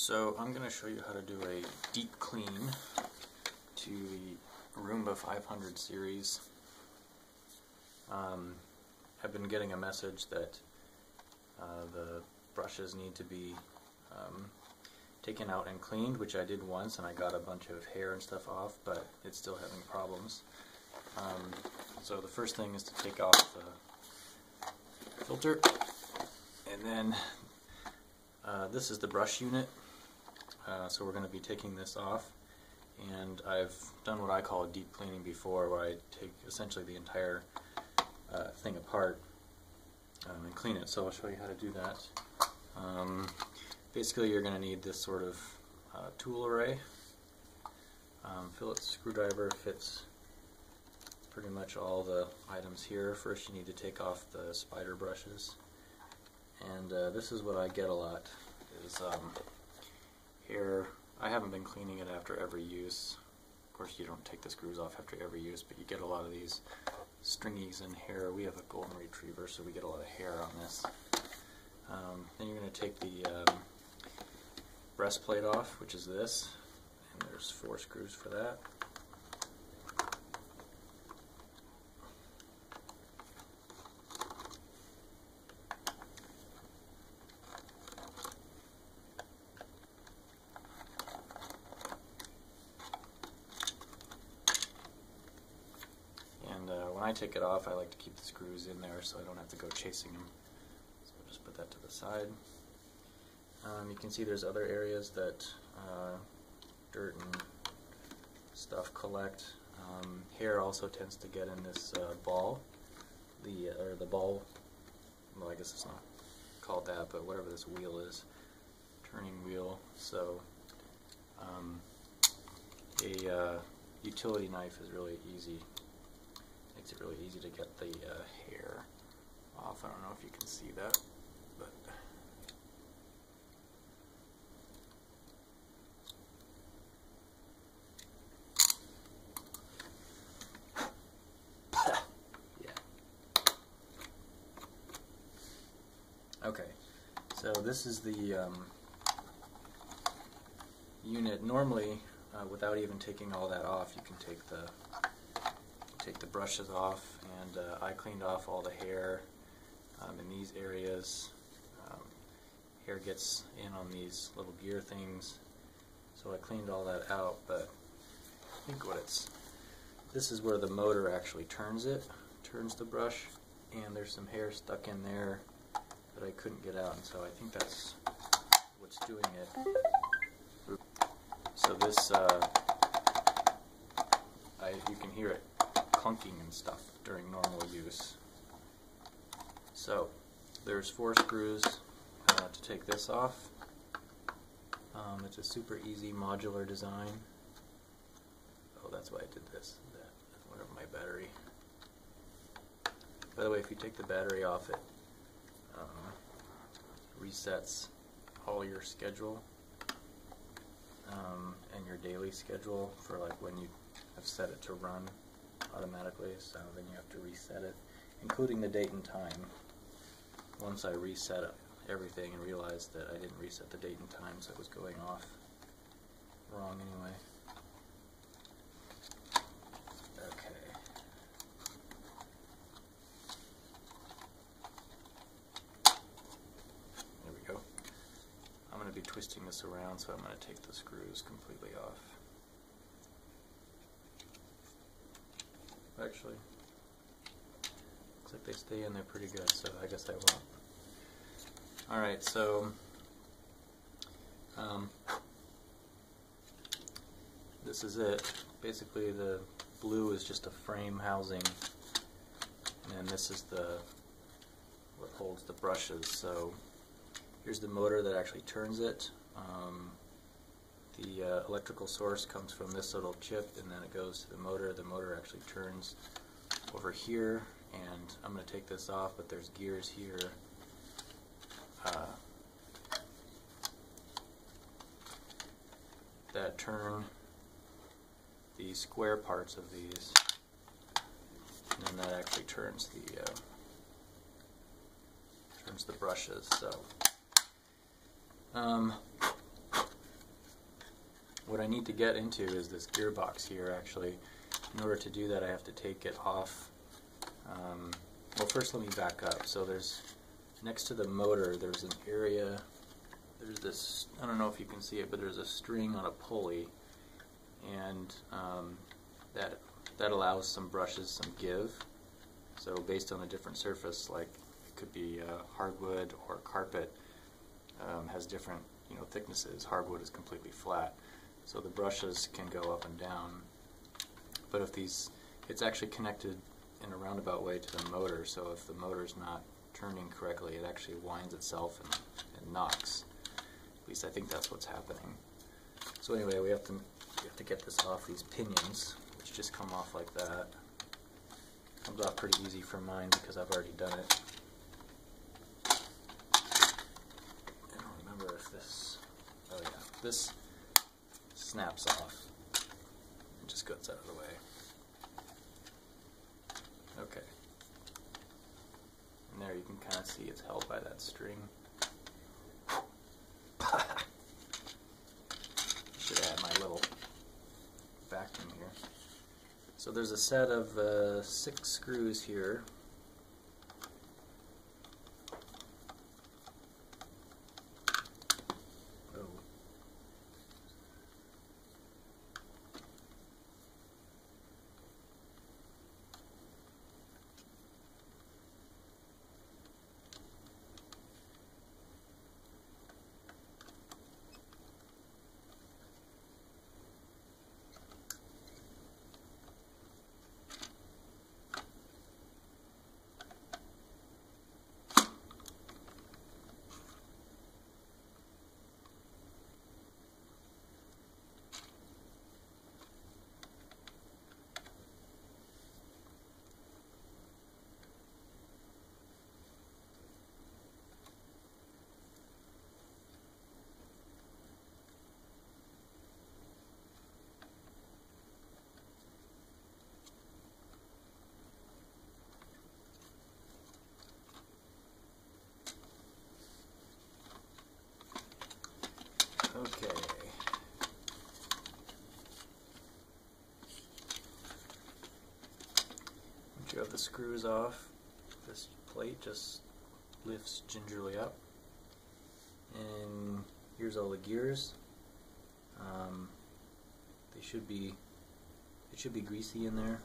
So I'm going to show you how to do a deep clean to the Roomba 500 series. I've been getting a message that the brushes need to be taken out and cleaned, which I did once, and I got a bunch of hair and stuff off, but it's still having problems. So the first thing is to take off the filter, and then this is the brush unit. So we're going to be taking this off, and I've done what I call a deep cleaning before, where I take essentially the entire thing apart and clean it. So I'll show you how to do that. Basically, you're going to need this sort of tool array. Phillips screwdriver fits pretty much all the items here. First, you need to take off the spider brushes, and this is what I get a lot. Is hair. I haven't been cleaning it after every use. Of course, you don't take the screws off after every use, but you get a lot of these stringies and hair. We have a golden retriever, so we get a lot of hair on this. Then you're going to take the breastplate off, which is this, and there's 4 screws for that. When I take it off, I like to keep the screws in there so I don't have to go chasing them. So I'll just put that to the side. You can see there's other areas that dirt and stuff collect. Hair also tends to get in this ball. The ball, well, I guess it's not called that, but whatever this wheel is, turning wheel. So a utility knife is really easy. Makes it really easy to get the hair off. I don't know if you can see that, but yeah. Okay, so this is the unit. Normally, without even taking all that off, you can take the brushes off, and I cleaned off all the hair in these areas. Hair gets in on these little gear things, so I cleaned all that out, but I think this is where the motor actually turns the brush, and there's some hair stuck in there that I couldn't get out, and so I think that's what's doing it. So this, you can hear it clunking and stuff during normal use. So there's 4 screws to take this off. It's a super easy modular design. Oh, that's why I did this. Whatever, my battery. By the way, if you take the battery off, it resets all your schedule and your daily schedule for like when you have set it to run automatically, so then you have to reset it, including the date and time. Once I reset everything and realized that I didn't reset the date and time, so it was going off wrong anyway. Okay. There we go. I'm going to be twisting this around, so I'm going to take the screws completely off. Actually, looks like they stay in there pretty good, so I guess I won't. Alright, so this is it. Basically, the blue is just a frame housing, and this is what holds the brushes. So here's the motor that actually turns it. The electrical source comes from this little chip, and then it goes to the motor. The motor actually turns over here, and I'm going to take this off, but there's gears here that turn the square parts of these, and then that actually turns the brushes. So what I need to get into is this gearbox here, actually. In order to do that, I have to take it off. Well, first let me back up. So there's, next to the motor, there's an area, there's this, I don't know if you can see it, but there's a string on a pulley, and that allows some brushes some give. So based on a different surface, like it could be hardwood or carpet, has different thicknesses. Hardwood is completely flat, so the brushes can go up and down. But if it's actually connected in a roundabout way to the motor, so if the motor's not turning correctly, it actually winds itself and knocks. At least I think that's what's happening. So anyway, we have to get this off these pinions, which just come off like that. Comes off pretty easy for mine because I've already done it. I don't remember if this, oh yeah, this snaps off. It just goes out of the way. Okay. And there you can kind of see it's held by that string. Should add my little vacuum here. So there's a set of 6 screws here. Oh. Okay. Once you have the screws off, this plate just lifts gingerly up. And here's all the gears. It should be greasy in there.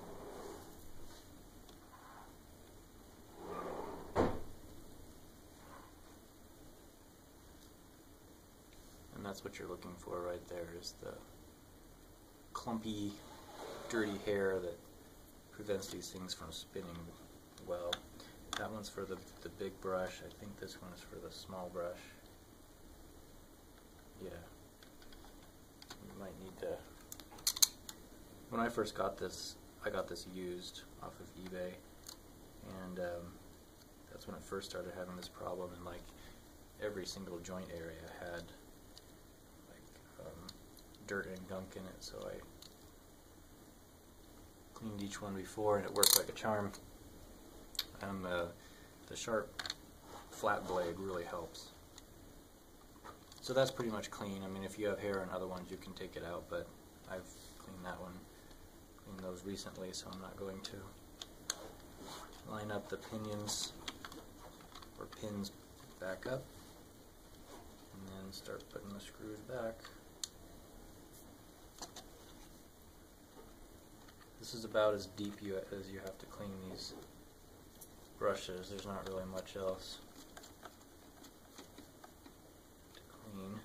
And that's what you're looking for right there, is the clumpy, dirty hair that prevents these things from spinning well. That one's for the big brush. I think this one is for the small brush. Yeah. You might need to... When I first got this, I got this used off of eBay, and that's when I first started having this problem, and like every single joint area had dirt and gunk in it, so I cleaned each one before and it worked like a charm. And the sharp flat blade really helps. So that's pretty much clean. I mean, if you have hair on other ones you can take it out, but I've cleaned that one, cleaned those recently, so I'm not going to. Line up the pinions or pins back up and then start putting the screws back. This is about as deep as you have to clean these brushes. There's not really much else to clean.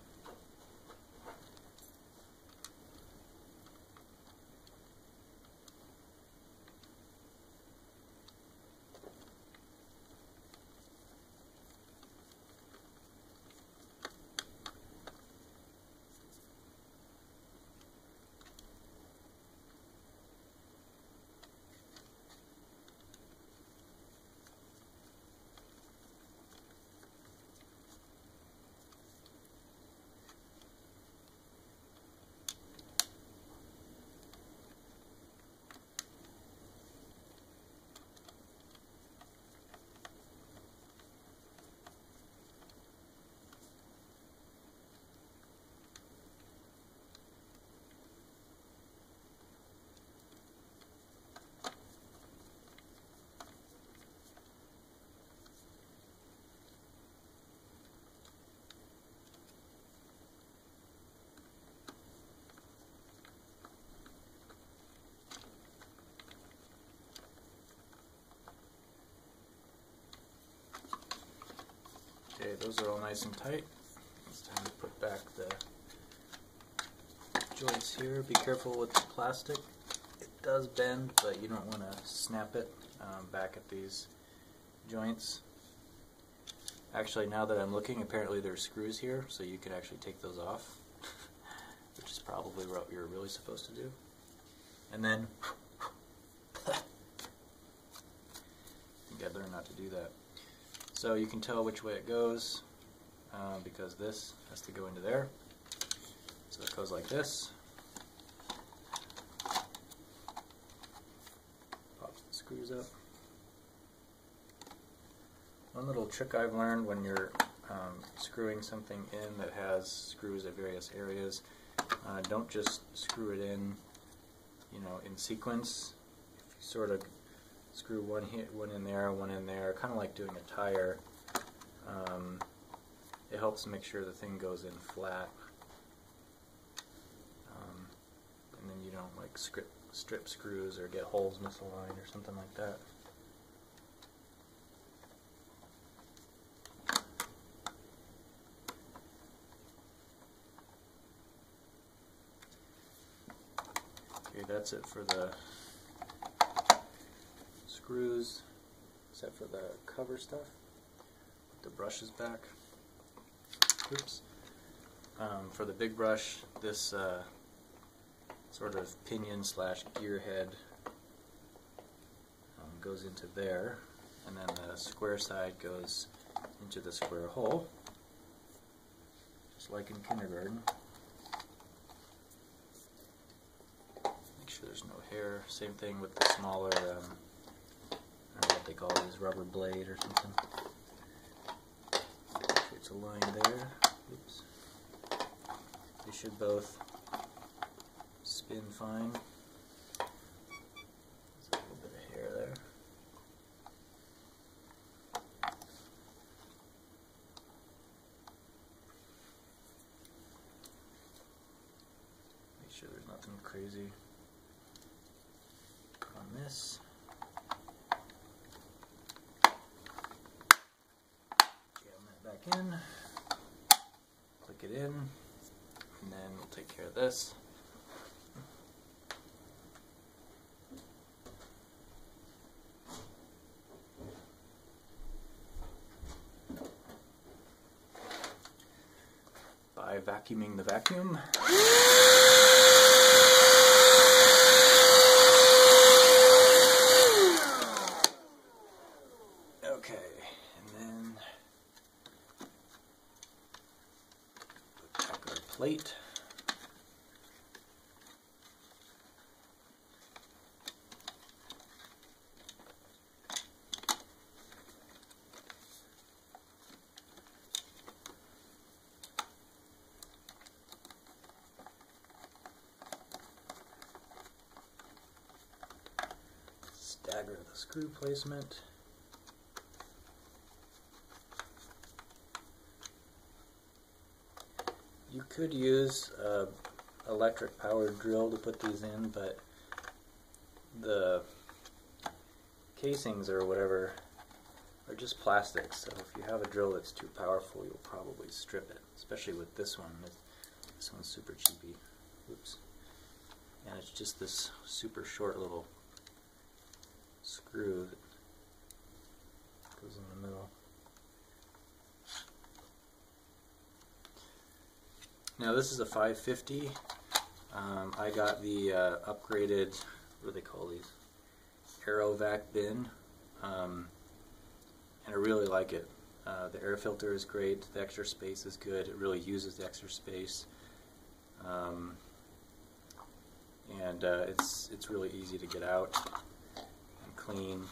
Okay, those are all nice and tight. It's time to put back the joints here. Be careful with the plastic. It does bend, but you don't want to snap it back at these joints. Actually, now that I'm looking, apparently there's screws here, so you can actually take those off, which is probably what you're really supposed to do. And then, you gotta learn not to do that. So you can tell which way it goes, because this has to go into there. So it goes like this. Pops the screws up. One little trick I've learned when you're screwing something in that has screws at various areas, don't just screw it in, in sequence. If you sort of screw one in there, kind of like doing a tire, it helps make sure the thing goes in flat, and then you don't like strip screws or get holes misaligned or something like that. Okay, that's it for the screws, except for the cover stuff. Put the brushes back. Oops. For the big brush, this sort of pinion / gear head goes into there, and then the square side goes into the square hole, just like in kindergarten. Make sure there's no hair. Same thing with the smaller, I don't know what they call these, rubber blade or something. Make sure it's aligned there. Oops. They should both spin fine. There's a little bit of hair there. Make sure there's nothing crazy on this. Jam that back in. Click it in. And then we'll take care of this. By vacuuming the vacuum. Okay, and then put back our plate. Stagger the screw placement. You could use an electric powered drill to put these in, but the casings or whatever are just plastic, so if you have a drill that's too powerful, you'll probably strip it, especially with this one. This one's super cheapy. Oops. And it's just this super short little screw that goes in the middle. Now this is a 550. I got the upgraded, what do they call these? Aerovac bin, and I really like it. The air filter is great, the extra space is good, it really uses the extra space, and it's really easy to get out and clean.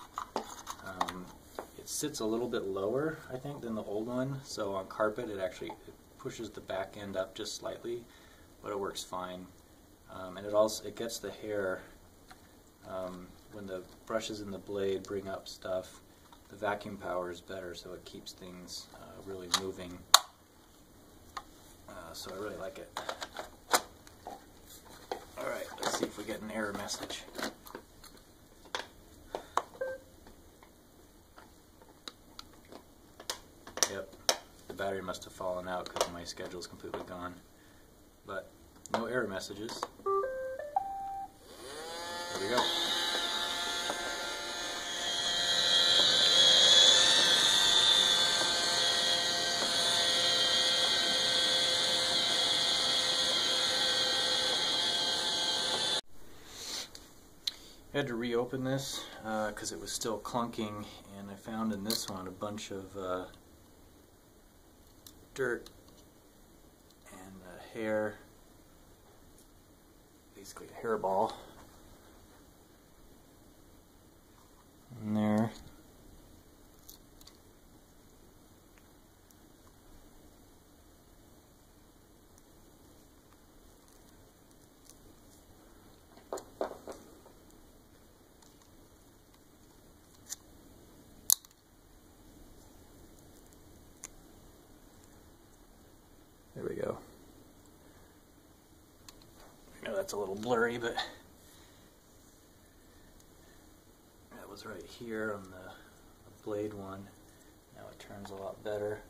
It sits a little bit lower, I think, than the old one, so on carpet it pushes the back end up just slightly, but it works fine. And it gets the hair, when the brushes and the blade bring up stuff, the vacuum power is better, so it keeps things really moving. So I really like it. Alright, let's see if we get an error message. Yep, battery must have fallen out because my schedule's completely gone. But no error messages. There we go. I had to reopen this because it was still clunking, and I found in this one a bunch of dirt and hair, basically a hairball in there. There we go. I know that's a little blurry, but that was right here on the blade one. Now it turns a lot better.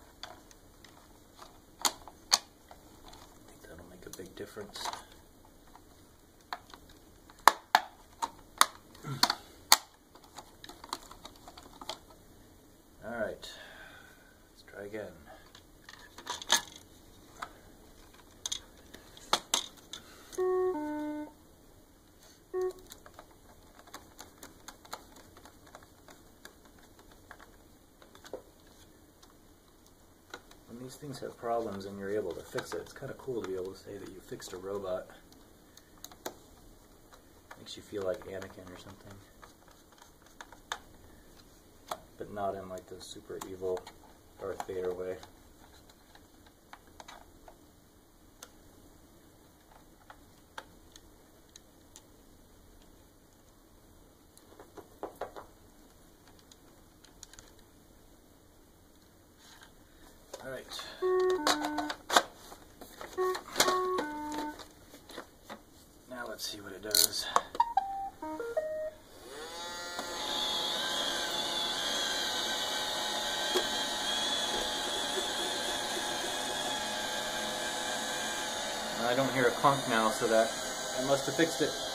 I think that'll make a big difference. Alright, let's try again. When these things have problems and you're able to fix it, it's kind of cool to be able to say that you fixed a robot. Makes you feel like Anakin or something. But not in like the super evil Darth Vader way. Alright. Now let's see what it does. I don't hear a clunk now, so that I must have fixed it.